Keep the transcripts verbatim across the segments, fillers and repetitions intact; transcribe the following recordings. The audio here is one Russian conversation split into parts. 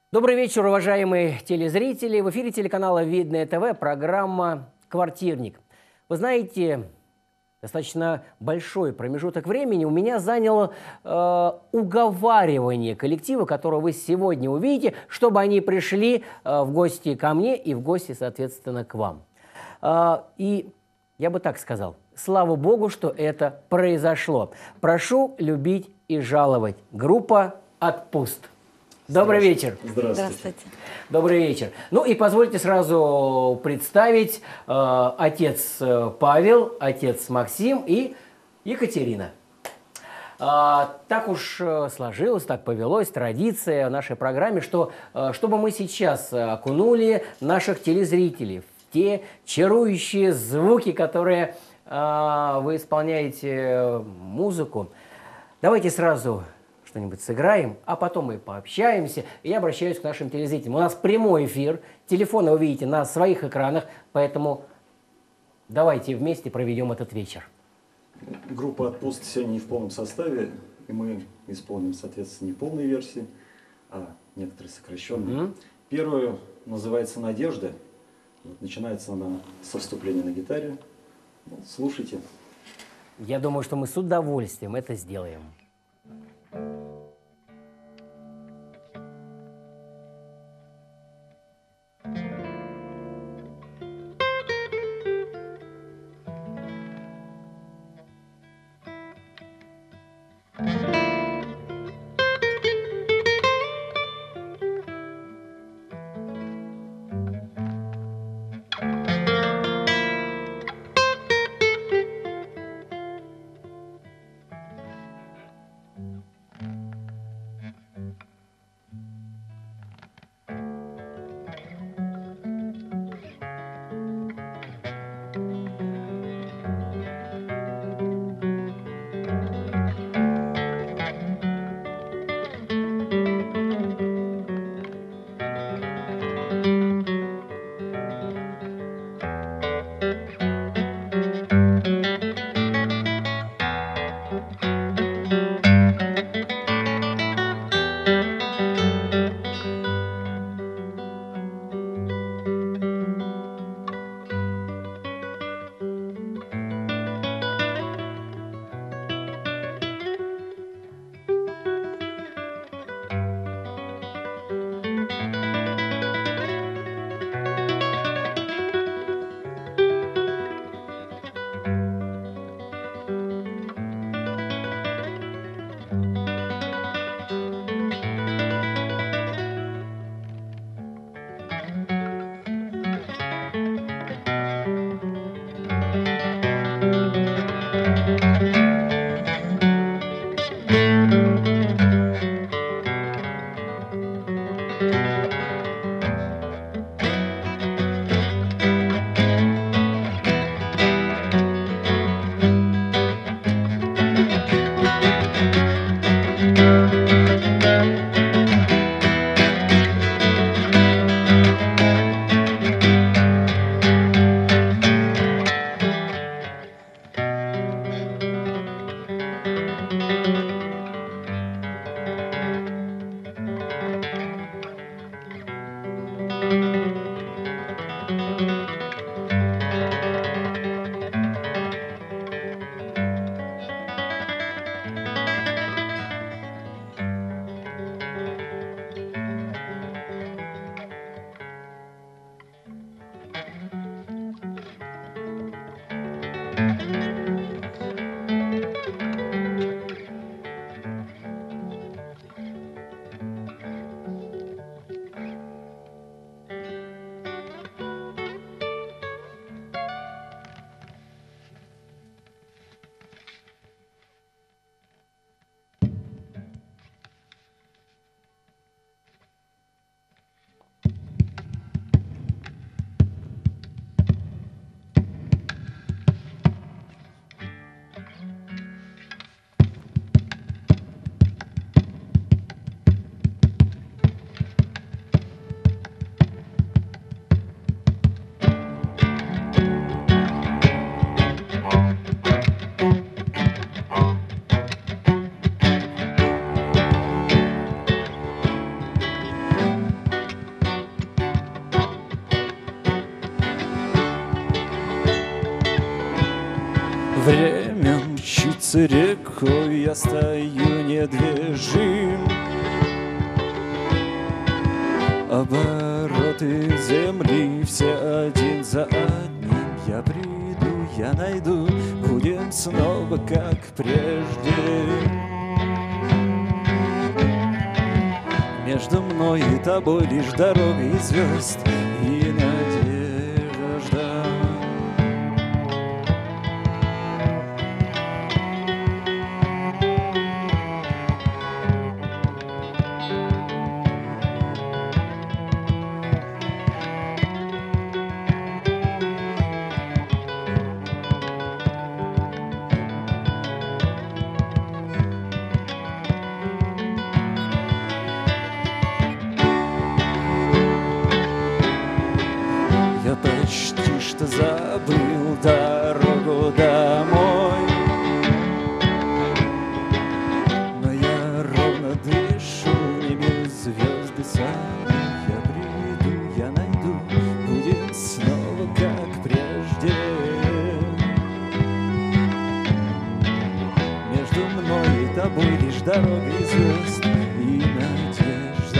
Добрый вечер, уважаемые телезрители. В эфире телеканала Видное ТВ программа «Квартирник». Вы знаете, достаточно большой промежуток времени у меня заняло э, уговаривание коллектива, которого вы сегодня увидите, чтобы они пришли э, в гости ко мне и в гости, соответственно, к вам. Э, и я бы так сказал, слава Богу, что это произошло. Прошу любить и жаловать. Группа «Отпуст». Добрый вечер. Здравствуйте. Здравствуйте. Добрый вечер. Ну и позвольте сразу представить э, отец э, Павел, отец Максим и Екатерина. А, так уж э, сложилось, так повелось, традиция в нашей программе, что э, чтобы мы сейчас окунули наших телезрителей в те чарующие звуки, которые э, вы исполняете э, музыку, давайте сразу что-нибудь сыграем, а потом мы пообщаемся. И я обращаюсь к нашим телезрителям. У нас прямой эфир, телефоны вы видите на своих экранах, поэтому давайте вместе проведем этот вечер. Группа «Отпуст» сегодня не в полном составе, и мы исполним, соответственно, не полные версии, а некоторые сокращенные. Угу. Первую называется «Надежда». Вот, начинается она со вступления на гитаре. Вот, слушайте. Я думаю, что мы с удовольствием это сделаем. мчится рекой, я стою недвижим. Обороты земли все один за одним. Я приду, я найду, будем снова как прежде. Между мной и тобой лишь дорога и звезд, и надежда. Я почти что забыл дорогу домой, но я ровно дышу, в небе звезды сами. Я приду, я найду, будем снова как прежде. Между мной и тобой лишь дорога и звезд, и надежда.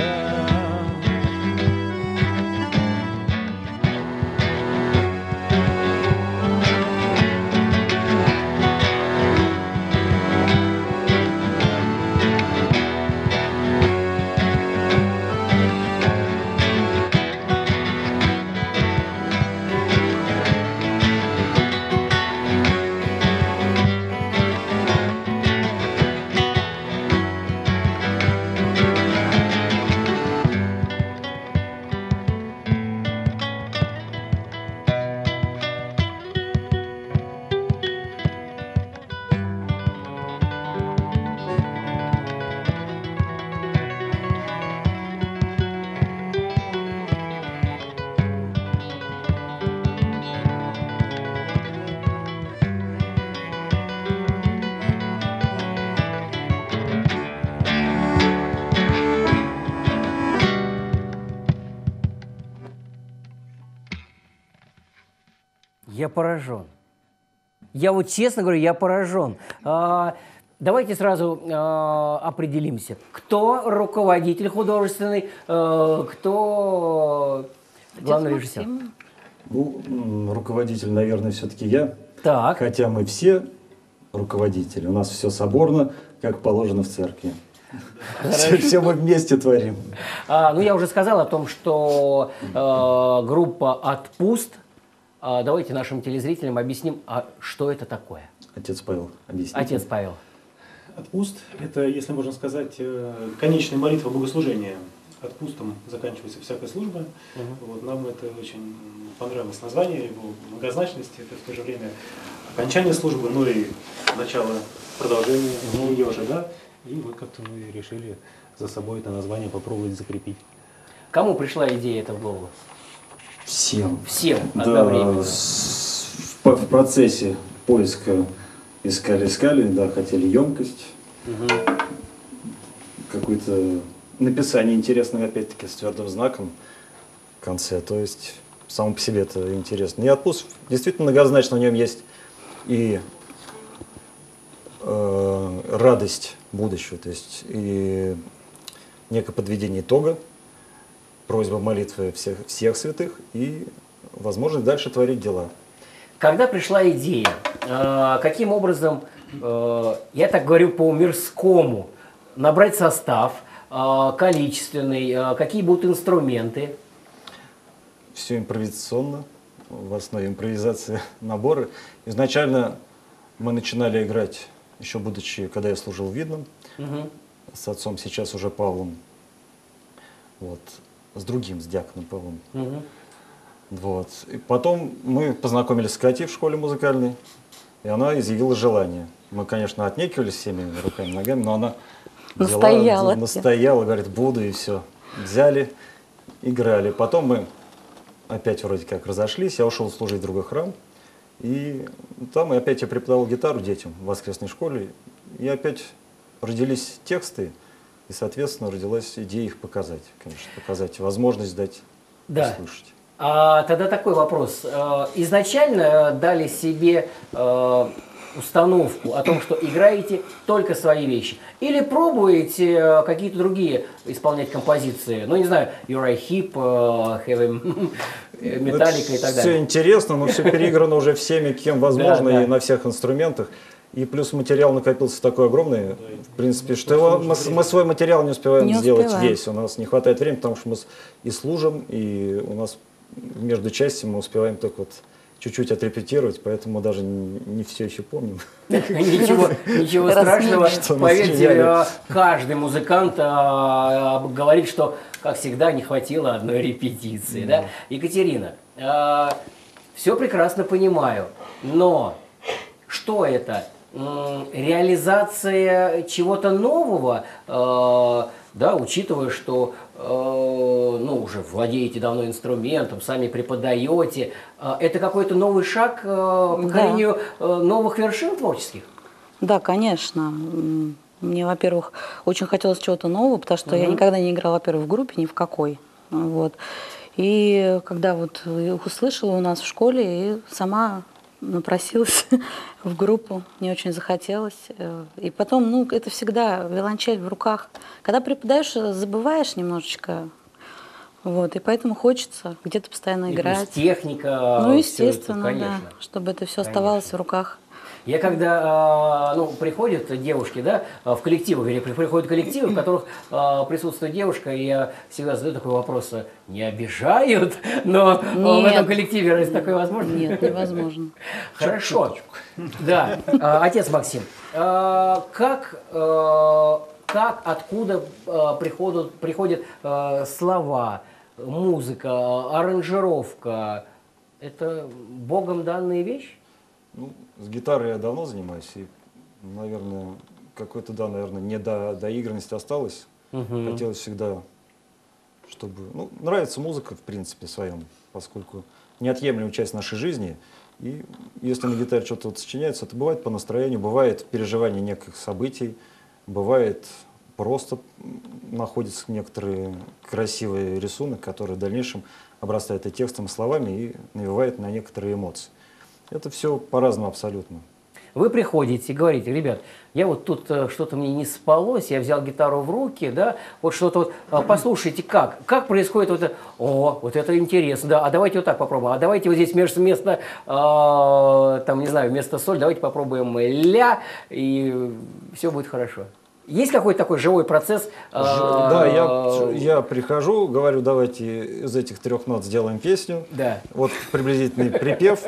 Я поражен. Я вот честно говорю, я поражен. А, давайте сразу а, определимся, кто руководитель художественный, а, кто главный режиссер. Ну, руководитель, наверное, все-таки я. Так. Хотя мы все руководители. У нас все соборно, как положено в церкви. Все, все мы вместе творим. А, ну, я уже сказал о том, что э, группа «Отпуст». А, давайте нашим телезрителям объясним, а что это такое. Отец Павел, объясните. Отец Павел. Отпуст – это, если можно сказать, конечная молитва богослужения. Отпустом заканчивается всякая служба. Угу. Вот, нам это очень понравилось название, его многозначность. Это в то же время окончание службы, но и начало продолжения угу. ее же, да. И вот как-то мы решили за собой это название попробовать закрепить. Кому пришла идея эта в голову? Всем. Всем одновременно. Да, в, в процессе поиска искали-искали, да, хотели емкость, угу. какое-то написание интересное, опять-таки, с твердым знаком в конце. То есть, само по себе это интересно. И «Отпуск» действительно многозначно, в нем есть и э, радость будущего, то есть и некое подведение итога, просьба молитвы всех, всех святых и возможность дальше творить дела. Когда пришла идея, э, каким образом, э, я так говорю по-мирскому, набрать состав, э, количественный, э, какие будут инструменты? Все импровизационно, в основе импровизации наборы. Изначально мы начинали играть, еще будучи, когда я служил в Видном, угу. с отцом, сейчас уже Павлом. Вот. С другим, с дьяконом Павлом. Угу. Вот. И потом мы познакомились с Катей в школе музыкальной, и она изъявила желание. Мы, конечно, отнекивались всеми руками, ногами, но она настояла, взяла, настояла, говорит, буду, и все. Взяли, играли. Потом мы опять вроде как разошлись, я ушел служить в другой храм, и там я опять я преподавал гитару детям в воскресной школе, и опять родились тексты, и, соответственно, родилась идея их показать, конечно, показать, возможность дать да. послушать. А, тогда такой вопрос. Изначально дали себе установку о том, что играете только свои вещи? Или пробуете какие-то другие исполнять композиции? Ну, не знаю, Uriah Heep, Heavy Metallica и так далее. Все интересно, но все переиграно уже всеми, кем возможно, Да, да. и на всех инструментах. И плюс материал накопился такой огромный, в принципе, что его, мы, мы свой материал не успеваем Не сделать успеваем. весь. У нас не хватает времени, потому что мы с- и служим, и у нас между частями мы успеваем только вот чуть-чуть отрепетировать, поэтому мы даже не, не все еще помним. Ничего, ничего Раз страшного. что мы Поверьте, съели. э, каждый музыкант э, говорит, что, как всегда, не хватило одной репетиции. Да? Екатерина, все прекрасно понимаю, но что это? М, Реализация чего-то нового, э, да, учитывая, что э, ну, уже владеете давно инструментом, сами преподаете, э, это какой-то новый шаг э, к покорению э, новых вершин творческих? Да, конечно. М, Мне, во-первых, очень хотелось чего-то нового, потому что я никогда не играла, во-первых, в группе ни в какой. Вот. И когда вот их услышала у нас в школе, и сама напросилась в группу, мне очень захотелось. Э, И потом, ну, это всегда виолончель в руках. Когда преподаешь, забываешь немножечко. Вот, и поэтому хочется где-то постоянно И плюс играть. техника, Ну, всё это, естественно, да, конечно. чтобы это все Конечно. оставалось в руках. Я когда, э, ну, приходят девушки, да, э, в коллективы, или приходят коллективы, в которых э, присутствует девушка, и я всегда задаю такой вопрос: э, не обижают? Но э, в Нет. этом коллективе разве такое возможно? Нет, невозможно. Хорошо. Да. А, Отец Максим, а, как, а, как, откуда а, приходят, приходят а, слова, музыка, аранжировка? Это Богом данная вещь? Ну, с гитарой я давно занимаюсь, и, наверное, какой-то, да, наверное, не до доигранности осталось. Хотелось всегда, чтобы... Ну, нравится музыка, в принципе, своем, поскольку неотъемлемая часть нашей жизни. И если на гитаре что-то вот сочиняется, это бывает по настроению, бывает переживание неких событий, бывает просто находится некоторый красивый рисунок, который в дальнейшем обрастает и текстом, и словами, и навевает на некоторые эмоции. Это все по-разному абсолютно. Вы приходите и говорите: ребят, я вот тут э, что-то мне не спалось, я взял гитару в руки, да, вот что-то вот, а, послушайте, как, как происходит вот это, о, вот это интересно, да, а давайте вот так попробуем, а давайте вот здесь вместо, вместо э, там, не знаю, вместо соль, давайте попробуем ля, и все будет хорошо. Есть какой-то такой живой процесс? э, Ж- Да, я, я прихожу, говорю, давайте из этих трех нот сделаем песню. Да. Вот приблизительный припев.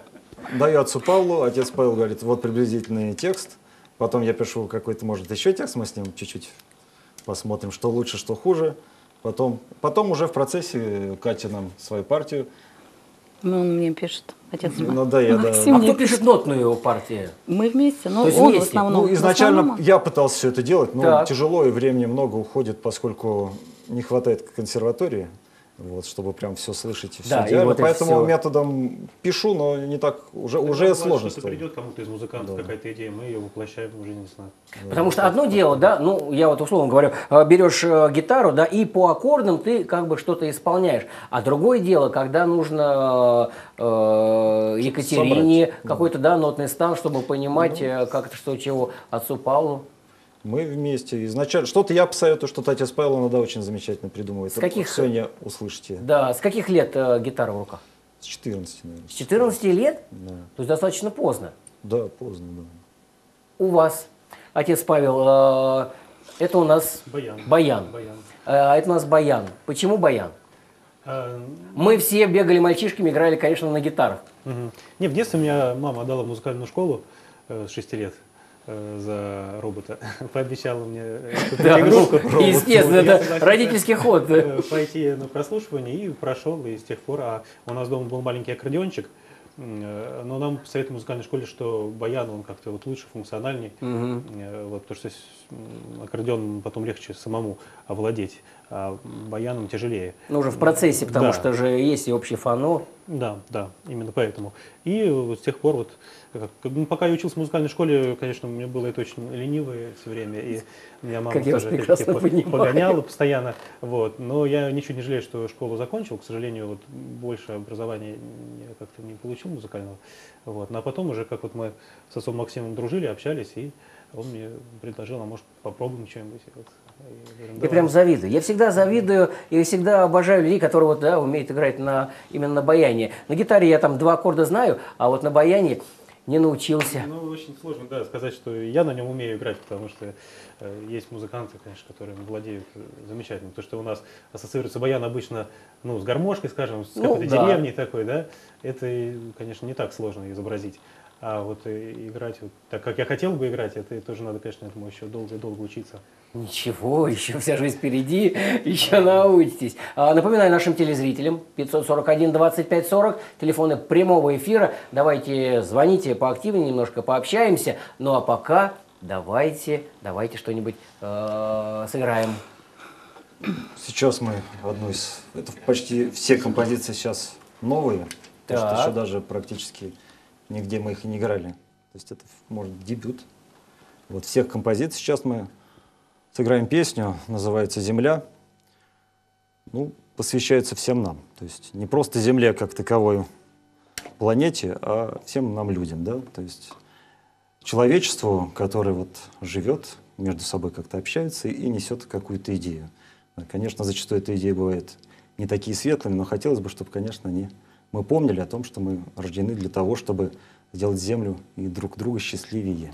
Даю отцу Павлу, отец Павел говорит, вот приблизительный текст. Потом я пишу какой-то, может, еще текст, мы с ним чуть-чуть посмотрим, что лучше, что хуже. Потом, потом уже в процессе Катя нам свою партию. Ну, он мне пишет, отец Ну да, я, да. Максим А мне кто пишет нотную партию? Мы вместе, но То есть он вместе? в основном. Ну, В изначально основном я пытался все это делать, но Так. тяжело и времени много уходит, поскольку не хватает консерватории, вот, чтобы прям все слышать и все Да, и идеально. вот это Поэтому всё. методом пишу, но не так, уже, Когда уже бывает, сложно что-то стало. придет кому-то из музыкантов Да. какая-то идея, мы ее воплощаем в жизненно. Потому что одно дело, да, ну, я вот условно говорю, э, берешь э, гитару, да, и по аккордам ты как бы что-то исполняешь. А другое дело, когда нужно э, э, Екатерине собрать, какой-то, да, нотный стан, чтобы понимать, э, как это, что, чего, отцу Павлу. Мы вместе. Изначально что-то я посоветую, что-то отец Павел иногда очень замечательно придумывает. С каких- Сегодня услышите. Да, с каких лет э, гитара в руках? С четырнадцати, наверное. С четырнадцати лет? Да. То есть достаточно поздно. Да, поздно, да. У вас, отец Павел, э, это у нас Баян. баян. Баян. Э, это у нас баян. Почему баян? А, Мы все бегали мальчишками, играли, конечно, на гитарах. мгм. Не, в детстве меня мама отдала в музыкальную школу э, с шести лет э, за робота. Пообещала мне э, купить Да, игрушку. ну, естественно, Вот, я это согласился, родительский ход. э, пойти на прослушивание и прошел, и с тех пор. А у нас дома был маленький аккордеончик, э, но нам советовали в музыкальной школе, что баян, он как-то вот лучше, функциональней. Мгм. Э, Вот, потому что с- м, аккордеон потом легче самому овладеть, а баяном тяжелее. Ну, уже в процессе, потому Да. что же есть и общий фано. Да, да, именно поэтому. И вот с тех пор, вот, как- как- ну, пока я учился в музыкальной школе, конечно, мне было это очень ленивое все время, и меня мама Как я вас тоже прекрасно по- понимаю. погоняла постоянно. Вот. Но я ничего не жалею, что школу закончил. К сожалению, вот, больше образования я как-то не получил музыкального. Вот. Ну, а потом уже, как вот мы с отцом Максимом дружили, общались, и он мне предложил, а может попробуем что-нибудь. Вот. Я прям завидую. Я всегда завидую и всегда обожаю людей, которые вот, да, умеют играть на, именно на баяне. На гитаре я там два аккорда знаю, а вот на баяне не научился. Ну, очень сложно, да, сказать, что я на нем умею играть, потому что э, есть музыканты, конечно, которые владеют э, замечательно. То, что у нас ассоциируется баян обычно, ну, с гармошкой, скажем, с Ну, какой-то да. деревней такой, да, это, конечно, не так сложно изобразить. А вот э, играть, вот, так как я хотел бы играть, это тоже надо, конечно, этому еще долго-долго учиться. Ничего, еще вся жизнь впереди, еще научитесь. А, напоминаю нашим телезрителям, пятьсот сорок один двадцать пять сорок, телефоны прямого эфира. Давайте звоните поактивнее, немножко пообщаемся. Ну а пока давайте, давайте что-нибудь э, сыграем. Сейчас мы одну из... Это почти все композиции сейчас новые, потому Так. что еще даже практически нигде мы их и не играли. То есть это, может, дебют. Вот всех композиций сейчас мы сыграем песню, называется «Земля». Ну, посвящается всем нам. То есть не просто Земле как таковой планете, а всем нам, людям, да. То есть человечеству, которое вот живет, между собой как-то общается и несет какую-то идею. Конечно, зачастую эта идея бывает не такие светлыми, но хотелось бы, чтобы, конечно, они, мы помнили о том, что мы рождены для того, чтобы сделать Землю и друг друга счастливее.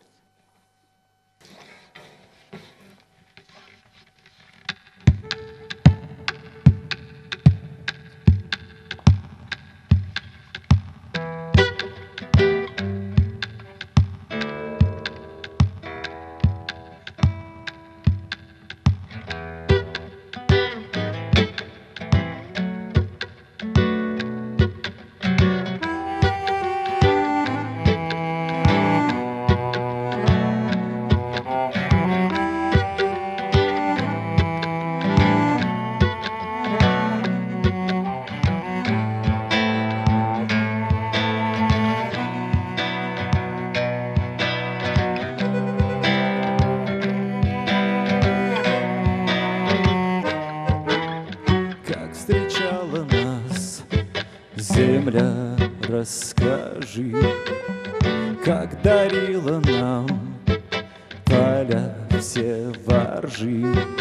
Земля, расскажи, как дарила нам поля все воржи,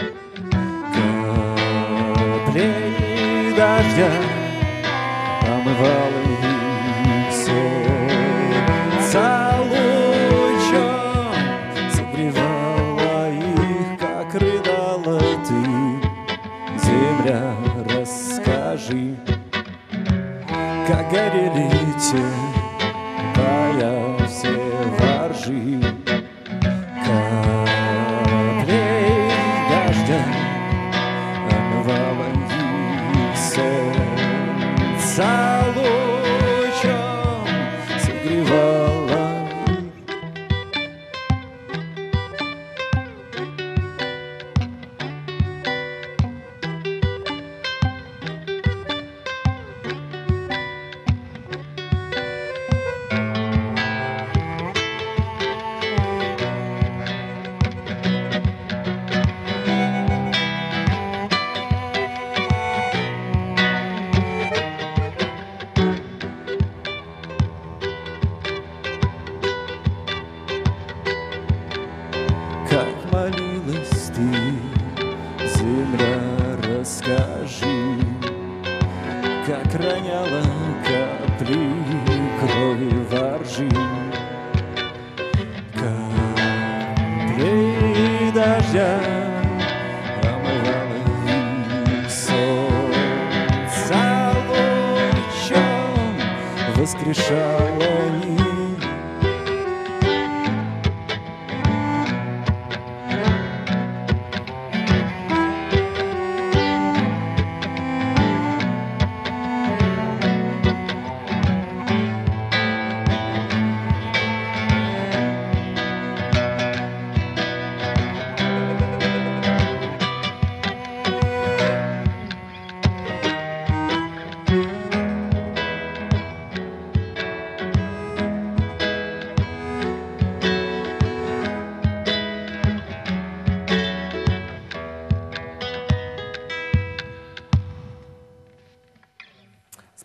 капли дождя омывала их солнце лучом, согревала их, как рыдала ты. Земля, расскажи, как горели те поля все воржи, каплей дождя омывала их солнце лучом, согревала их. Как молилась ты, земля, расскажи, как роняла капли крови воржи, капли дождя омывала их солнце лучом, воскрешала их.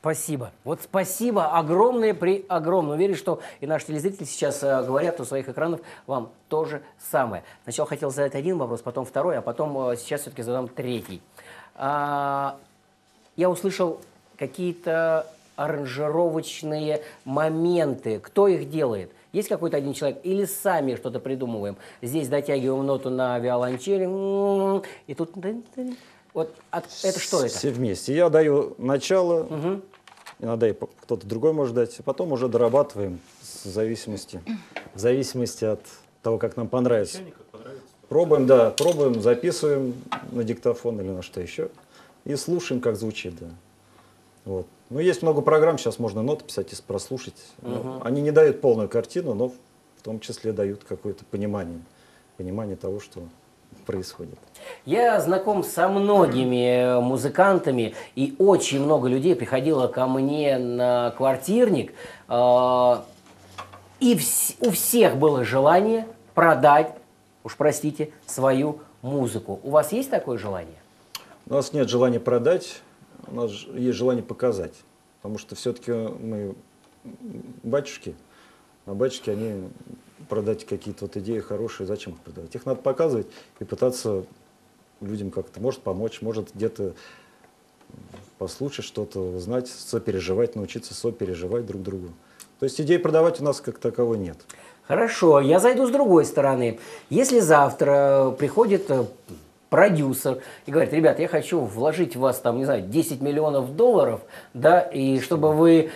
Спасибо. Вот спасибо огромное при огромном. Уверен, что и наши телезрители сейчас э, говорят у своих экранов вам то же самое. Сначала хотел задать один вопрос, потом второй, а потом э, сейчас все-таки задам третий. А, я услышал какие-то аранжировочные моменты. Кто их делает? Есть какой-то один человек? Или сами что-то придумываем? Здесь дотягиваем ноту на виолончели, и тут... Вот от, это что это? Все вместе. Я даю начало, Угу. иногда и кто-то другой может дать, а потом уже дорабатываем в зависимости, в зависимости от того, как нам понравится. Как понравится. Пробуем, да, пробуем, записываем на диктофон или на что еще и слушаем, как звучит, да. Вот. Ну, есть много программ, сейчас можно ноты писать и прослушать. Угу. Они не дают полную картину, но в том числе дают какое-то понимание, понимание того, что происходит. Я знаком со многими музыкантами, и очень много людей приходило ко мне на квартирник, э, и вс у всех было желание продать, уж простите, свою музыку. У вас есть такое желание? У нас нет желания продать, у нас есть желание показать, потому что все-таки мы батюшки, а батюшки, они продать какие-то вот идеи хорошие, зачем их продавать? Их надо показывать и пытаться людям как-то, может, помочь, может, где-то послушать что-то, узнать, сопереживать, научиться сопереживать друг другу. То есть идеи продавать у нас как таковой нет. Хорошо, я зайду с другой стороны. Если завтра приходит продюсер и говорит: ребят, я хочу вложить в вас, там, не знаю, десять миллионов долларов, да, и чтобы вы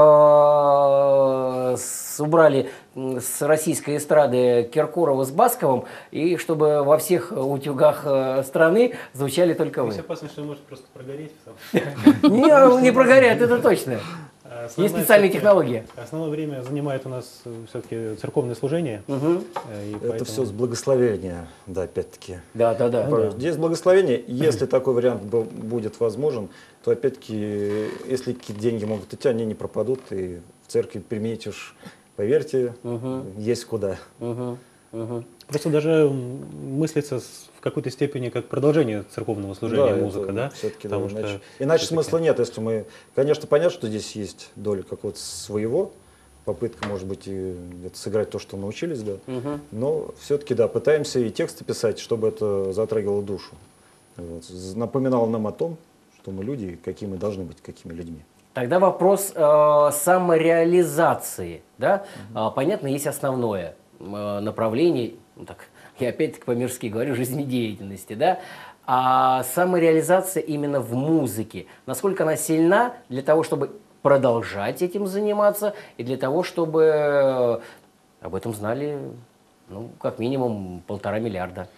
э, с, убрали с российской эстрады Киркорова с Басковым, и чтобы во всех утюгах э, страны звучали только вы. Есть опасность, что может просто прогореть. Не, не прогорят, это точно. Есть специальные технологии. Основное время занимает у нас все-таки церковное служение. Угу. Это поэтому... все с благословения, да, опять-таки. Да, да, да. Ну, да. Здесь благословение, если такой вариант будет возможен, то опять-таки, если какие-то деньги могут идти, они не пропадут, и в церкви применить уж, поверьте, угу. есть куда. Угу. Угу. Просто даже мыслится в какой-то степени как продолжение церковного служения, да, музыка, да? Все-таки, да, иначе иначе смысла нет, если мы, конечно, понятно, что здесь есть доля какого-то своего, попытка, может быть, и где-то сыграть то, что научились, да, угу. но все-таки, да, пытаемся и тексты писать, чтобы это затрагивало душу. Вот. Напоминало нам о том, что мы люди, какие мы должны быть, какими людьми. Тогда вопрос э, самореализации, да? Угу. Понятно, есть основное э, направление, ну, так, я опять-таки по-мирски говорю, жизнедеятельности, да? А самореализация именно в музыке, насколько она сильна для того, чтобы продолжать этим заниматься, и для того, чтобы об этом знали, ну, как минимум полтора миллиарда.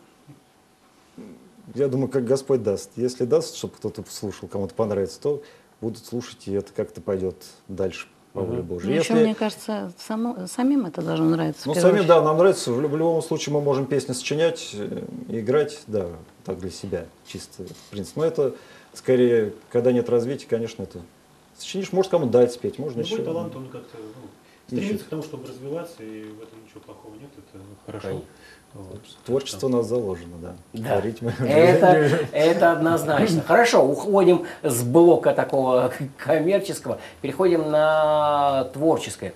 Я думаю, как Господь даст. Если даст, чтобы кто-то слушал, кому-то понравится, то будут слушать, и это как-то пойдет дальше по воле Божьей. Ну, Если... еще, мне кажется, само, самим это должно нравиться. Ну, самим, да, нам нравится. В, в любом случае мы можем песни сочинять, и играть, да, так для себя, чисто, в принципе. Но это, скорее, когда нет развития, конечно, это... Сочинишь, может, кому дать спеть, можно Любой еще... талант, он как-то ну, стремится к тому, чтобы развиваться, и в этом ничего плохого нет, это хорошо. Вот. Творчество у нас заложено, да. Да. Творить мы это, это однозначно. Хорошо, уходим с блока такого коммерческого, переходим на творческое.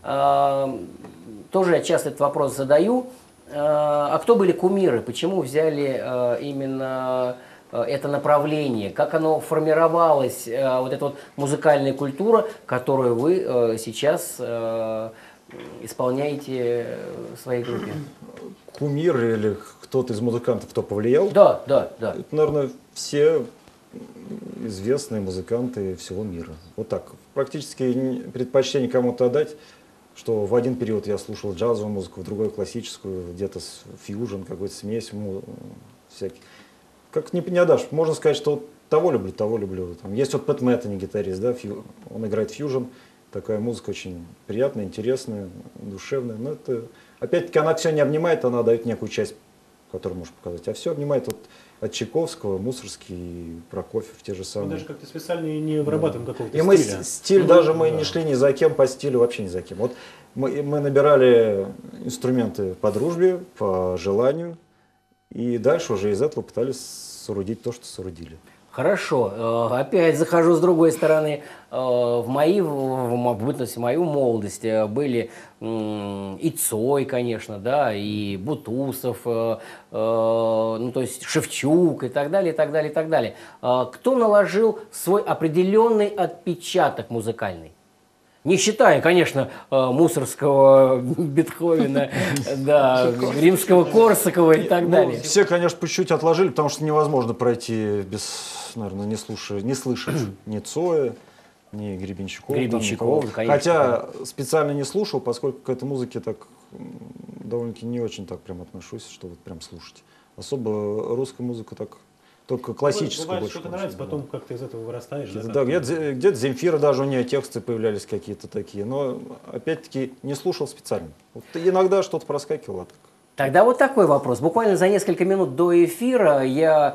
Тоже я часто этот вопрос задаю. А кто были кумиры? Почему взяли именно это направление? Как оно формировалось, вот эта вот музыкальная культура, которую вы сейчас исполняете в своей группе? Кумир или кто-то из музыкантов, кто повлиял? Да, да, да. Это, наверное, все известные музыканты всего мира. Вот так. Практически предпочтение кому-то отдать, что в один период я слушал джазовую музыку, в другой классическую, где-то фьюжн, какую-то смесь всяких. Как не, не отдашь. Можно сказать, что вот того люблю, того люблю. Там есть вот Пэт Мэттани, гитарист, да, фью, он играет фьюжн. Такая музыка очень приятная, интересная, душевная. Но это, опять-таки, она все не обнимает, она дает некую часть, которую можно показать. А все обнимает вот от Чайковского, Мусорский, Прокофьев, те же самые. Мы даже как-то специально не вырабатываем да. какого-то и стиля. Мы стиль, даже мы да. не шли ни за кем по стилю, вообще ни за кем. Вот мы, мы набирали инструменты по дружбе, по желанию, и дальше уже из этого пытались соорудить то, что соорудили. Хорошо. Э, Опять захожу с другой стороны. Э, В мои, в мо- в бытность, в мою молодость э, были м, и Цой, конечно, да, и Бутусов, э, э, ну, то есть Шевчук и так далее, и так далее, и так далее. Э, Кто наложил свой определенный отпечаток музыкальный? Не считая, конечно, э, Мусорского, Бетховена, да, Римского, Корсакова и так Ну, далее. все, конечно, по чуть-чуть отложили, потому что невозможно пройти без, наверное, не слушая, не слышать ни Цоя, ни Гребенщикова. там Гребенщикова, никого. конечно, Хотя специально не слушал, поскольку к этой музыке так м, довольно-таки не очень так прям отношусь, что вот прям слушать. Особо русскую музыку так, только классическую Бывает, больше. что-то конечно, нравится, да. потом как-то из этого вырастаешь. Где-то, да, да, как-то. где-то, где-то Земфира даже у нее тексты появлялись какие-то такие, но опять-таки не слушал специально. Вот иногда что-то проскакивало. Так. Тогда вот такой вопрос. Буквально за несколько минут до эфира я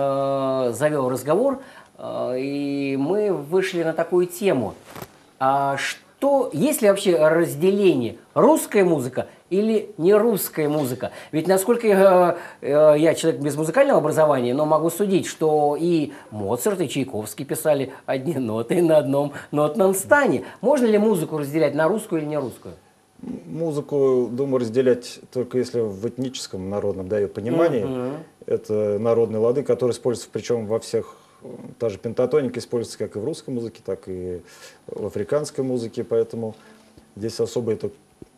э, завел разговор, э, и мы вышли на такую тему. А что, есть ли вообще разделение русская музыка или не русская музыка? Ведь насколько я, э, я человек без музыкального образования, но могу судить, что и Моцарт, и Чайковский писали одни ноты на одном нотном стане. Можно ли музыку разделять на русскую или не русскую? Музыку, думаю, разделять только если в этническом народном, да, ее понимании. Мгм. Это народные лады, которые используются, причем во всех, та же пентатоника используется как и в русской музыке, так и в африканской музыке, поэтому здесь особо это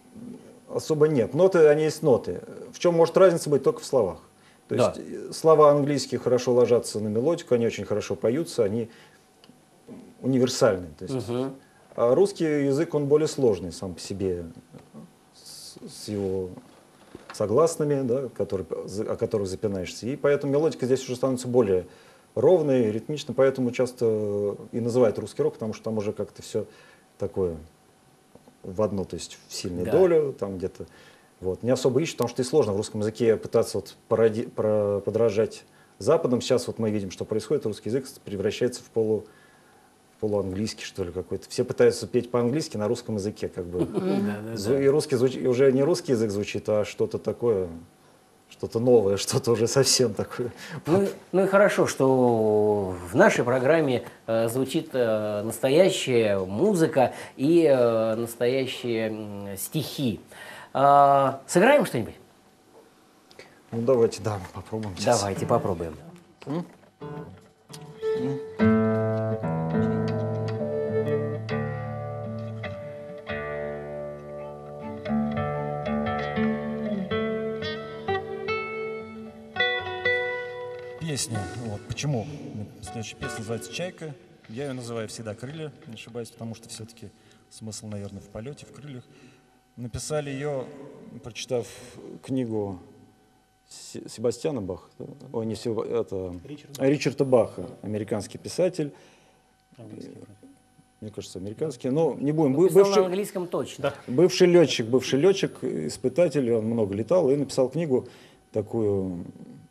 особо нет. Ноты, они есть ноты. В чем может разница быть? Только в словах. То Да. есть слова английские хорошо ложатся на мелодику, они очень хорошо поются, они универсальны. То есть, Мгм. а русский язык, он более сложный сам по себе, с, с его согласными, да, которые, о которых запинаешься. И поэтому мелодика здесь уже становится более ровной, ритмичной, поэтому часто и называют русский рок, потому что там уже как-то все такое в одну, то есть в сильную Да. долю, там где-то. Вот. Не особо ищут, потому что и сложно в русском языке пытаться вот породи, про, подражать Западом. Сейчас вот мы видим, что происходит, русский язык превращается в полу полуанглийский, что ли, какой-то. Все пытаются петь по-английски на русском языке, как бы. Зу- И русский звуч- и уже не русский язык звучит, а что-то такое, что-то новое, что-то уже совсем такое. Ну, и- ну и хорошо, что в нашей программе э, звучит э, настоящая музыка и э, настоящие м, стихи. А, сыграем что-нибудь? Ну давайте, да, попробуем сейчас. Давайте попробуем. Песня. Вот. Почему? Следующая песня называется «Чайка». Я ее называю всегда «Крылья», не ошибаюсь, потому что все-таки смысл, наверное, в полете, в крыльях. Написали ее, прочитав книгу Се- Себастьяна Баха, да? Ой, не Себа- это Ричард а, Ричарда Баха, американский писатель. Английский вроде. Мне кажется, американский. Но не будем. Бы- Писал на Бывший, английском точно. бывший летчик, бывший летчик, испытатель, он много летал и написал книгу такую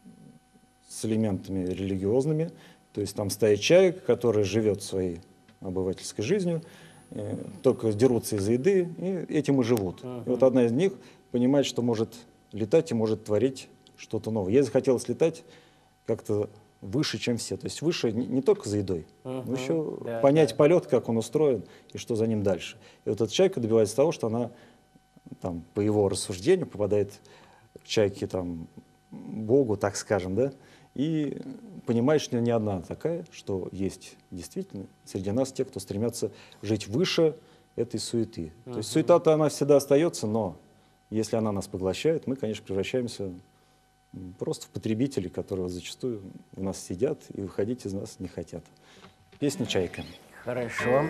с элементами религиозными. То есть там стоит чаек, который живет своей обывательской жизнью, э, только дерутся из-за еды, и этим и живут. И вот одна из них понимает, что может летать и может творить что-то новое. Ей захотелось летать как-то выше, чем все. То есть выше не, не только за едой, но Мгм. еще Да, понять да. полет, как он устроен и что за ним дальше. И вот эта чайка добивается того, что она, там, по его рассуждению, попадает к чайке, там, Богу, так скажем, да, и понимает, что не одна такая, что есть действительно среди нас те, кто стремятся жить выше этой суеты. То есть суета-то она всегда остается, но если она нас поглощает, мы, конечно, превращаемся м, просто в потребителей, которые зачастую у нас сидят и выходить из нас не хотят. Песня «Чайка». Хорошо.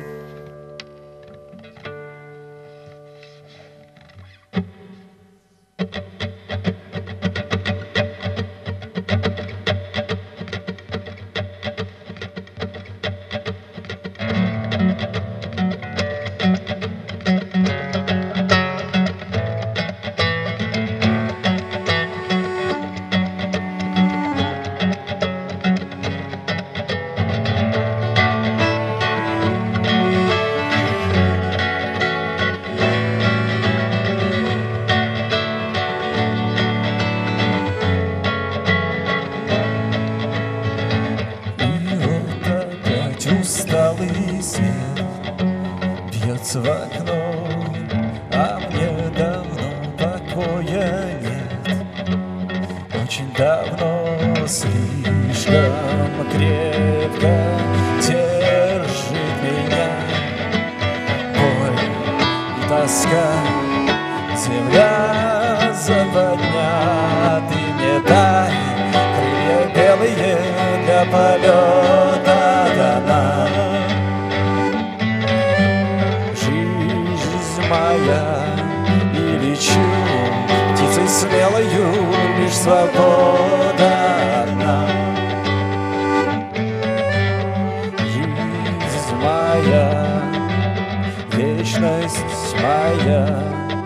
Чайка очень давно, слишком крепко держит меня боль и тоска, земля за два дня. Ты мне дай крылья белые для полета дана. Жизнь моя, и лечу птицей смелою, лишь свобода одна. Жизнь моя, вечность моя.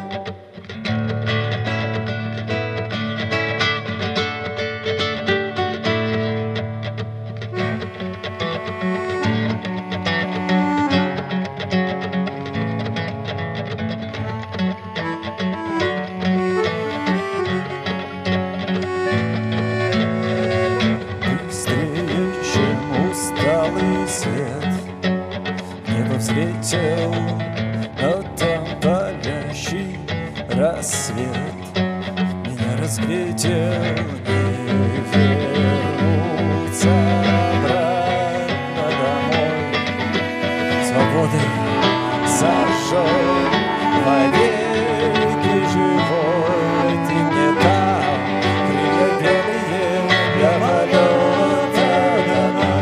Быстрее, чем усталый свет, небо взлетел, но там палящий рассвет меня разглядел. Не вернуться обратно домой, свободы зажжен вовеки живой. Ты мне дал крылья белые для полета дана.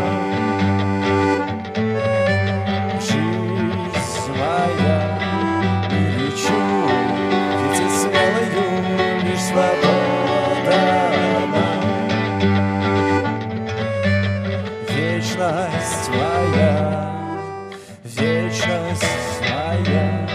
Жизнь моя, и лечу птицей смелою, лишь свобода одна. Вечность моя, вечность моя.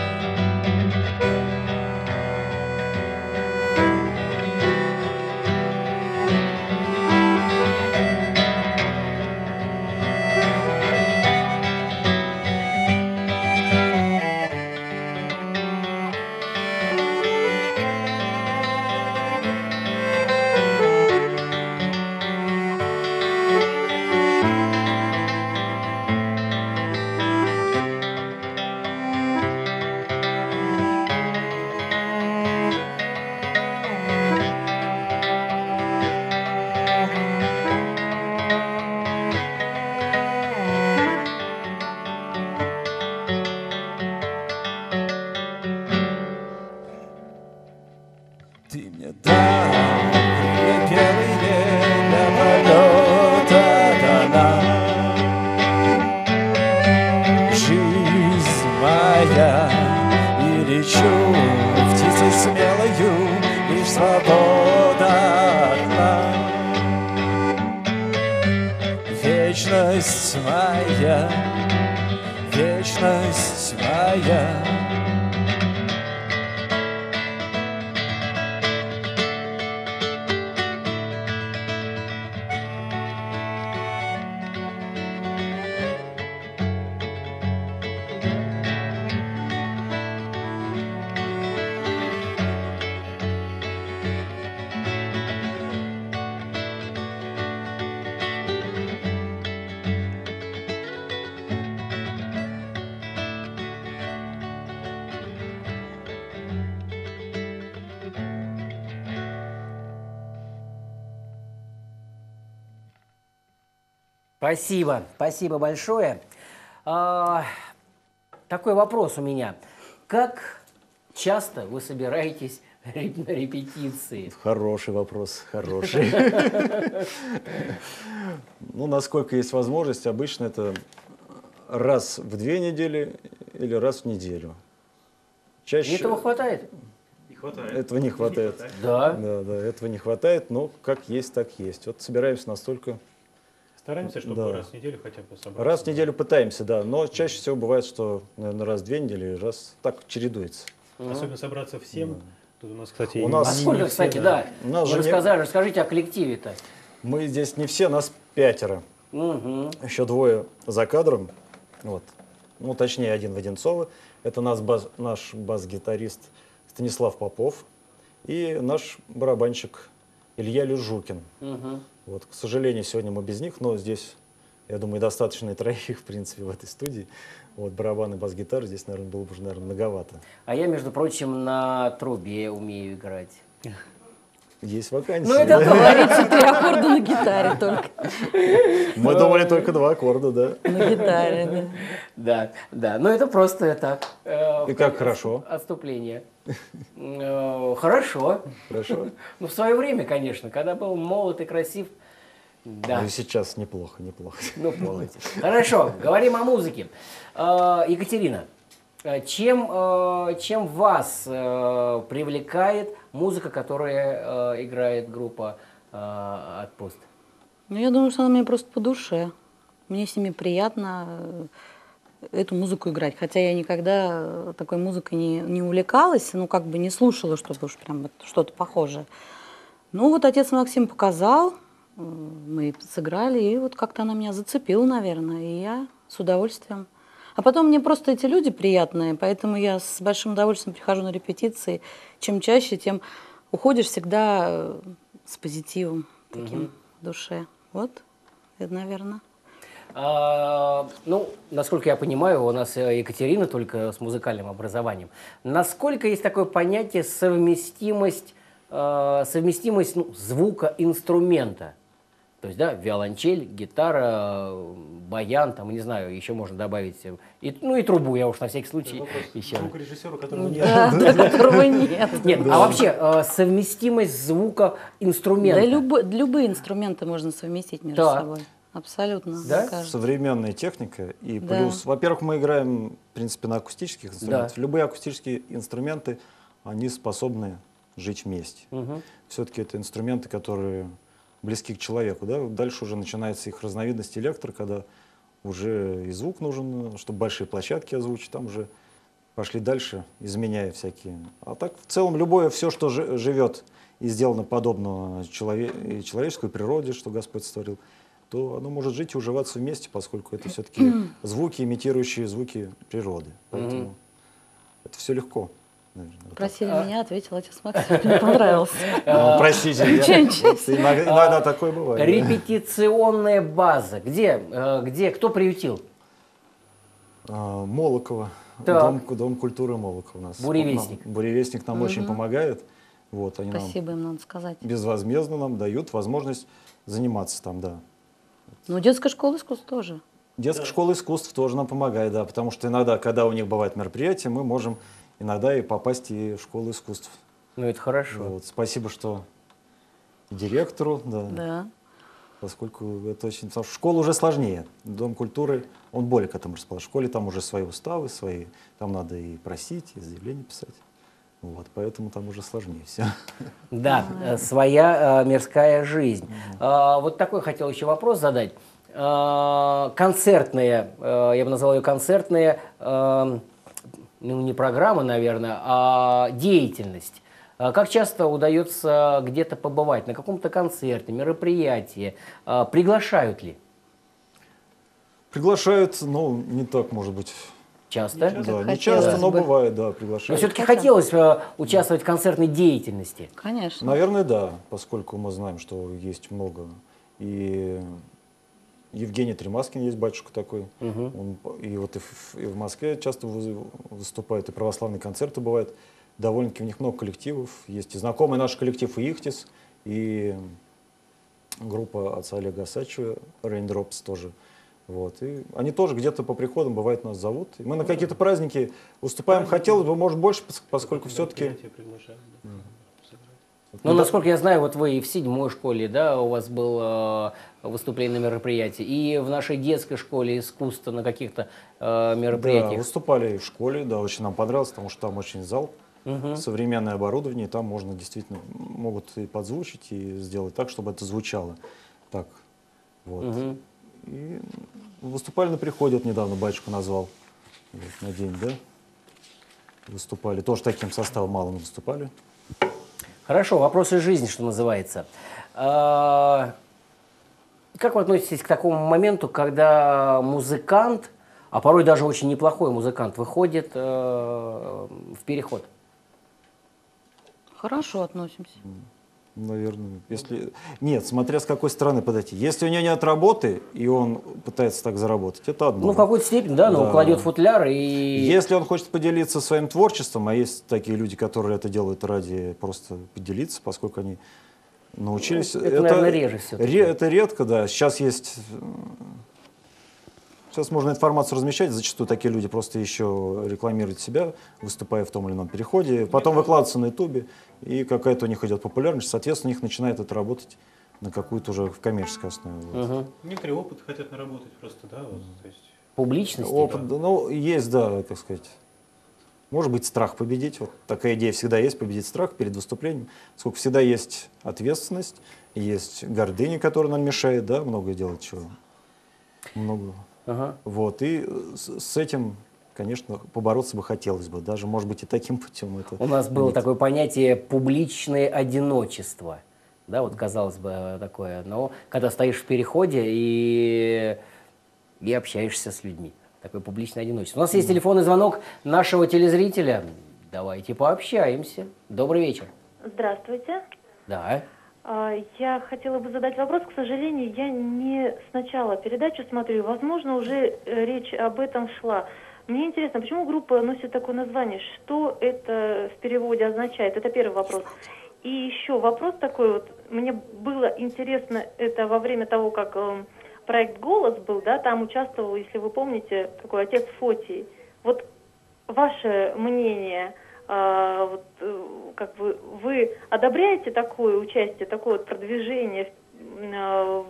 Ты мне дал крылья белые для полета дана. Жизнь моя, и лечу птицей смелою, лишь свобода одна. Вечность моя, вечность моя. Спасибо, спасибо большое. А, такой вопрос у меня. Как часто вы собираетесь на репетиции? Хороший вопрос, хороший. Ну, насколько есть возможность, обычно это раз в две недели или раз в неделю. Чаще... Этого хватает? Не хватает. Этого не хватает. Да. Да, да, этого не хватает, но как есть, так есть. Вот собираемся настолько... Стараемся, чтобы Да. раз в неделю хотя бы собраться. Раз в неделю пытаемся, да, но чаще всего бывает, что, наверное, раз в две недели, раз так чередуется. Особенно собраться всем. Тут у нас, кстати, У не- нас- А не- сколько, не все, кстати, да. У нас Вы же не- рассказали, расскажите о коллективе-то. Мы здесь не все, нас пятеро. Угу. Еще двое за кадром. Вот. Ну, точнее, один Воденцова. Это наш, бас, наш бас-гитарист Станислав Попов и наш барабанщик Илья Люжукин. Угу. Вот, к сожалению, сегодня мы без них, но здесь, я думаю, достаточно и троих, в принципе, в этой студии. Вот, барабан и бас-гитара здесь, наверное, было бы уже, наверное, многовато. А я, между прочим, на трубе умею играть. Есть вакансии. Ну, это да. Говорится, три аккорда на гитаре только. Мы думали только два аккорда, да. На гитаре, Да, да. Но это просто так. э, И как хорошо. Отступление. Э, Хорошо. Хорошо. Ну, в свое время, конечно, когда был молод и красив. Да. Ну и сейчас неплохо, неплохо. Ну, полностью. Хорошо, говорим о музыке. Э, Екатерина, э, чем, э, чем вас э, привлекает музыка, которая э, играет группа э, «Отпуск»? Ну, я думаю, что она мне просто по душе. Мне с ними приятно э, эту музыку играть. Хотя я никогда э, такой музыкой не, не увлекалась, ну, как бы не слушала, чтобы уж прям вот что-то похожее. Ну, вот отец Максим показал, э, мы сыграли, и вот как-то она меня зацепила, наверное, и я с удовольствием. А потом мне просто эти люди приятные, поэтому я с большим удовольствием прихожу на репетиции. Чем чаще, тем уходишь всегда э, с позитивом таким в душе. Вот, это, наверное. А, ну, насколько я понимаю, у нас э, Екатерина только с музыкальным образованием. Насколько есть такое понятие совместимость, э, совместимость ну, звука инструмента? То есть, да, виолончель, гитара, баян, там, не знаю, еще можно добавить, э, и, ну и трубу, я уж на всякий случай еще. Звукорежиссера, которого нет. Да, да, которого нет. Нет, а вообще э, совместимость звука инструмента. Да, любо- любые инструменты можно совместить между Да. собой. Абсолютно, Да? мне кажется. Современная техника. И Да. плюс, во-первых, мы играем, в принципе, на акустических инструментах. Да. Любые акустические инструменты, они способны жить вместе. Мгм. Все-таки это инструменты, которые близки к человеку. Да? Дальше уже начинается их разновидность электро, когда уже и звук нужен, чтобы большие площадки озвучить. Там уже пошли дальше, изменяя всякие. А так, в целом, любое, все, что жи- живет и сделано подобно челове- и человеческой природе, что Господь сотворил, то оно может жить и уживаться вместе, поскольку это все-таки звуки, имитирующие звуки природы. Поэтому это все легко. Наверное, вот так. Просили меня, ответил отец Максим. Мне понравилось. Ну, простите, я- Ничего, вот иногда, иногда такое бывает. да. Репетиционная база. Где, э, где, кто приютил? А, Молокова. Так. Дом, дом культуры Молокова у нас. Буревестник. Нам- Буревестник нам очень помогает. Вот, они нам Спасибо им, надо сказать. безвозмездно нам дают возможность заниматься там, да. Ну, детская школа искусств тоже. Детская школа искусств тоже нам помогает, да, потому что иногда, когда у них бывает мероприятие, мы можем иногда и попасть и в школу искусств. Ну, это хорошо. Вот, спасибо, что директору, да, Да. поскольку это очень... потому что школа уже сложнее. Дом культуры, он более к этому расположен. В школе там уже свои уставы, свои, там надо и просить, и заявление писать. Вот, поэтому там уже сложнее все. Да, э, своя э, мирская жизнь. А, вот такой хотел еще вопрос задать. А, концертная, э, я бы назвал ее концертная, э, ну не программа, наверное, а деятельность. А как часто удается где-то побывать, на каком-то концерте, мероприятии? А, приглашают ли? Приглашают, ну, не так, может быть. Часто? Да, хотелось не часто, но бы. бывает, да, Но приглашают. все-таки Хотя- хотелось э, участвовать в концертной деятельности. Конечно. Наверное, да, поскольку мы знаем, что есть много. И Евгений Тремаскин есть батюшка такой. Он, и вот и в, и в Москве часто вы- выступает, и православные концерты бывают. Довольно-таки у них много коллективов. Есть и знакомый наш коллектив и Ихтис, и группа отца Олега Осадчева, Raindrops тоже. Вот. И они тоже где-то по приходам, бывает, нас зовут. И мы на какие-то праздники выступаем. Хотелось бы, может, больше, пос- поскольку все-таки... Мероприятия приглашают, да. Ну, насколько я знаю, вот вы и в седьмой школе, да, у вас было э, выступление на мероприятии, и в нашей детской школе искусства на каких-то э, Да, мероприятиях. выступали и в школе, да, очень нам понравилось, потому что там очень зал, современное оборудование, и там можно действительно, могут и подзвучить, и сделать так, чтобы это звучало так. Вот. Мгм. И выступали на приходе, вот недавно батюшка назвал, вот, на день, да, выступали, тоже таким составом малым выступали. Хорошо, вопросы жизни, что называется. А, Как вы относитесь к такому моменту, когда музыкант, а порой даже очень неплохой музыкант, выходит э, в переход? Хорошо относимся. Наверное, если... Нет, смотря с какой стороны подойти. Если у него нет работы, и он пытается так заработать, это одно. Ну, в какой-то степени, да, но Да. кладет футляр и... Если он хочет поделиться своим творчеством, а есть такие люди, которые это делают ради просто поделиться, поскольку они Научились. Это, это наверное, реже все-таки. Ре, это редко, да. Сейчас есть... Сейчас можно информацию размещать, зачастую такие люди просто еще рекламируют себя, выступая в том или ином переходе, потом выкладываются на ютубе, и какая-то у них идет популярность, соответственно, у них начинает это работать на какую-то уже в коммерческой основе. Вот. Угу. Некоторые опыт хотят наработать просто, да? Вот, то есть... Публичности? Опыт, да. Ну, есть, да, как сказать. Может быть, страх победить. Вот такая идея всегда есть, победить страх перед выступлением. Сколько всегда есть ответственность, есть гордыня, которая нам мешает, да, много делать чего. Много. Ага. Вот, и с, с этим, конечно, побороться бы хотелось бы, даже, может быть, и таким путем. Это У нас было нет. такое понятие «публичное одиночество». Да, вот казалось бы такое, но когда стоишь в переходе и, и общаешься с людьми. Такое публичное одиночество. У нас есть телефонный звонок нашего телезрителя. Давайте пообщаемся. Добрый вечер. Здравствуйте. Да. Я хотела бы задать вопрос. К сожалению, я не сначала передачу смотрю. Возможно, уже речь об этом шла. Мне интересно, почему группа носит такое название? Что это в переводе означает? Это первый вопрос. И еще вопрос такой вот. Мне было интересно это во время того, как э, проект «Голос» был, да, там участвовал, если вы помните, такой отец Фотий. Вот ваше мнение... А, вот, как вы, вы одобряете такое участие, такое вот продвижение в,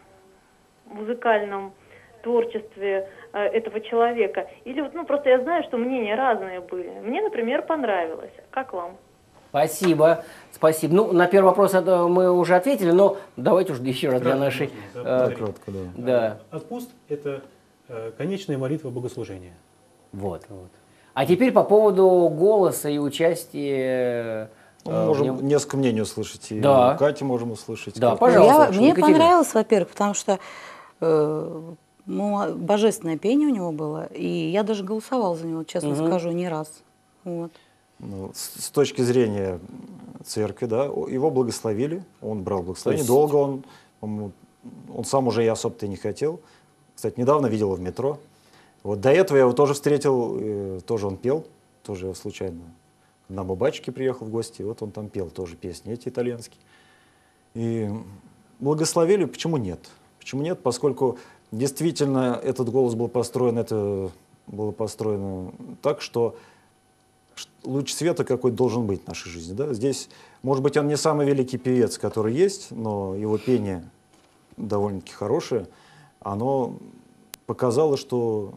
в музыкальном творчестве а, этого человека? Или вот, ну, просто я знаю, что мнения разные были. Мне, например, понравилось. Как вам? Спасибо, спасибо. Ну, на первый вопрос это мы уже ответили, но давайте уже еще раз для нашей... Да, э, Коротко, да. да. Отпуст – это э, конечная молитва богослужения. Вот. Вот. А теперь по поводу голоса и участия... Ну, э, мы можем в нем. несколько мнений услышать, и Да. Кати можем услышать. Да, как- пожалуйста. Я- мне Екатерина. понравилось, во-первых, потому что э, ну, божественное пение у него было, и я даже голосовала за него, честно Мгм. скажу, не раз. Вот. Ну, с, с точки зрения церкви, да, о- его благословили, он брал благословение. То есть- Долго он, по-моему, он сам уже и особо-то и не хотел. Кстати, недавно видел его в метро. Вот до этого я его тоже встретил, э, тоже он пел, тоже я случайно к нам у батюшки приехал в гости, и вот он там пел тоже песни эти итальянские. И благословили, почему нет? Почему нет? Поскольку действительно этот голос был построен, это было построено так, что ш- луч света какой должен быть в нашей жизни. Да? Здесь, может быть, он не самый великий певец, который есть, но его пение довольно-таки хорошее. Оно показало, что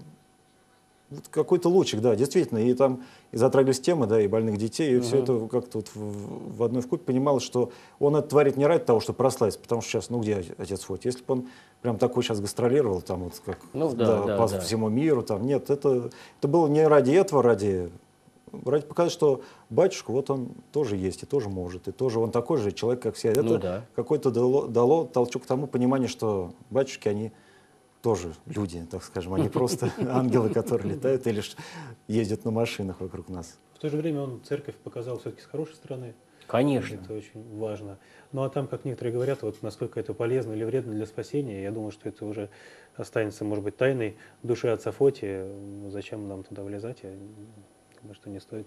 вот какой-то лучик, да, действительно, и там и затрагивались темы, да, и больных детей, и все это как-то вот в, в одной вкупе понималось, что он это творит не ради того, чтобы прославиться, потому что сейчас, ну где отец Фотий? Если бы он прям такой сейчас гастролировал, там вот как Ну да, да, по да. всему миру, там, нет, это, это было не ради этого, ради, ради показать, что батюшка, вот он тоже есть, и тоже может, и тоже он такой же человек, как все. Это Ну да. какой-то дало, дало толчок к тому пониманию, что батюшки, они тоже люди, так скажем, они просто ангелы, которые летают или ш- ездят на машинах вокруг нас. В то же время он церковь показал все-таки с хорошей стороны. Конечно. Это очень важно. Ну а там, как некоторые говорят, вот насколько это полезно или вредно для спасения, я думаю, что это уже останется, может быть, тайной души отца Фотия. Зачем нам туда влезать? Я думаю, что не стоит.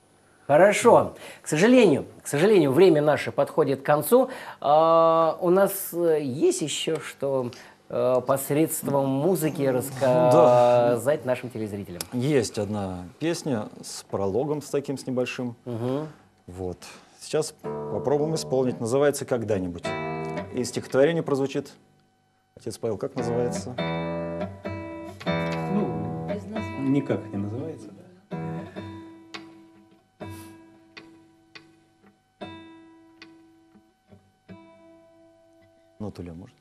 Хорошо. К сожалению, к сожалению, время наше подходит к концу. А, у нас э, есть еще что э, посредством музыки рассказать нашим телезрителям? Есть одна песня с прологом, с таким, с небольшим. Угу. Вот. Сейчас попробуем исполнить. Называется «Когда-нибудь». И стихотворение прозвучит. Отец Павел, как называется? Ну, никак не называется, да. Ну, Туля, может?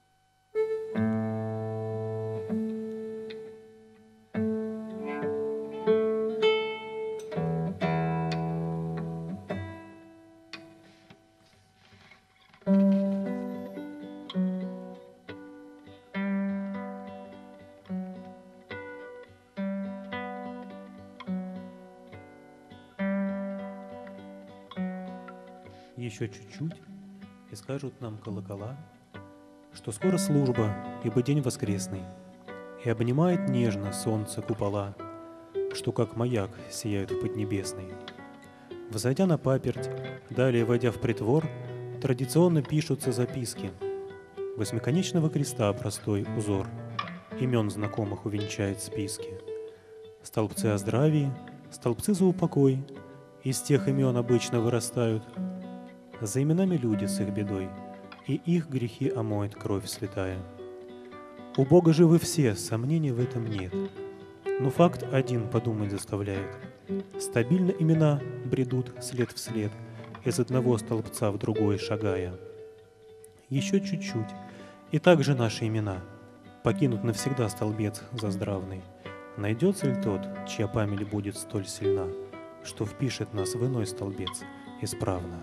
Еще чуть-чуть, и скажут нам колокола, что скоро служба, ибо день воскресный, и обнимает нежно солнце купола, что как маяк сияют в поднебесной. Взойдя на паперть, далее войдя в притвор, традиционно пишутся записки. Восьмиконечного креста простой узор имен знакомых увенчает списки. Столбцы о здравии, столбцы за упокой из тех имен обычно вырастают. За именами люди с их бедой, и их грехи омоет кровь святая. У Бога живы все, сомнений в этом нет. Но факт один подумать заставляет. Стабильно имена бредут след в след, из одного столбца в другой шагая. Еще чуть-чуть, и также наши имена покинут навсегда столбец заздравный. Найдется ли тот, чья память будет столь сильна, что впишет нас в иной столбец исправно?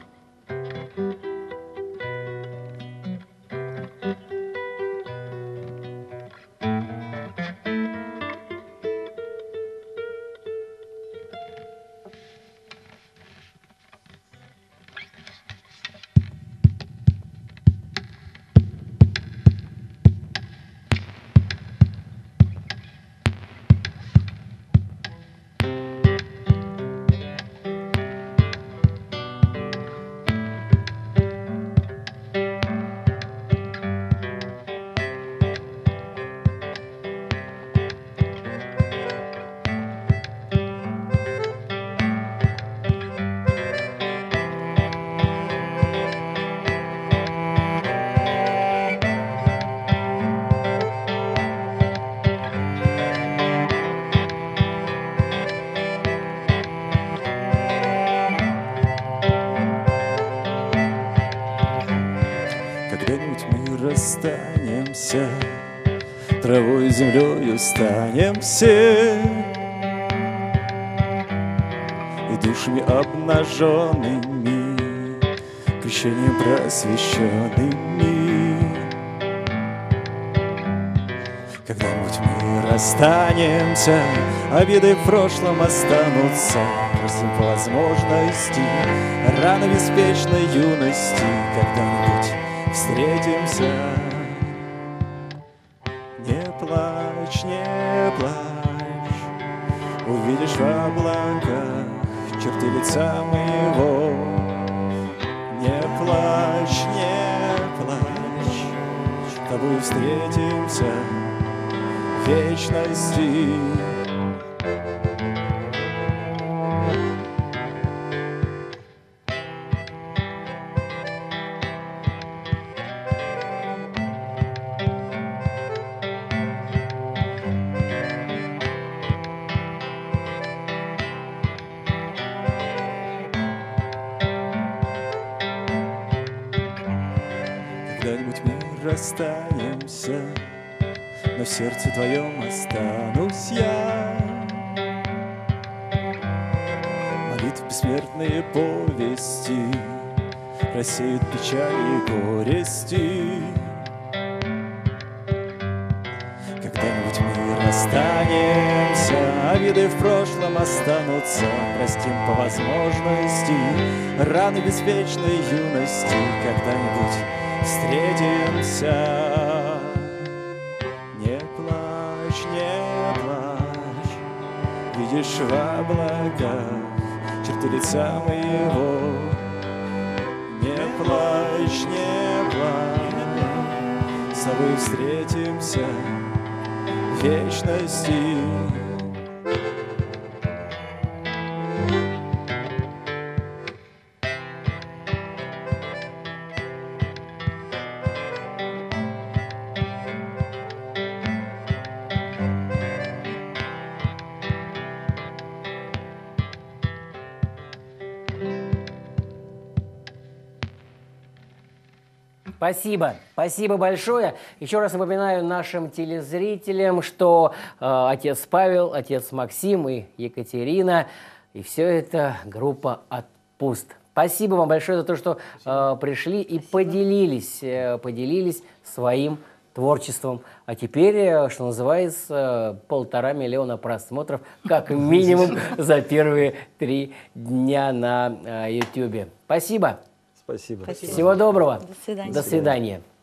Расстанемся, травой и землею станем все, и душами обнаженными, крещением просвещенными. Когда-нибудь мы расстанемся, обиды в прошлом останутся, простим по возможности рано беспечной юности. Когда-нибудь встретимся. Не плачь, не плачь, увидишь в облаках черты лица моего. Не плачь, не плачь, с тобой встретимся в вечности. Когда-нибудь мы расстанемся, но в сердце твоем останусь я. Молитвы бессмертные повести рассеют печали и горести. Когда-нибудь мы расстанемся, обиды в прошлом останутся, простим по возможности раны беспечной юности. Когда-нибудь встретимся. Не плачь, не плачь, видишь в облаках черты лица моего. Не плачь, не плачь, с тобой встретимся в вечности. Спасибо, спасибо большое. Еще раз напоминаю нашим телезрителям, что э, отец Павел, отец Максим и Екатерина, и все это группа «Отпуст». Спасибо вам большое за то, что э, пришли и поделились, э, поделились своим творчеством. А теперь, э, что называется, полтора миллиона просмотров, как минимум, за первые три дня на ютубе. Спасибо. Спасибо. Спасибо. Всего доброго. До свидания. До свидания.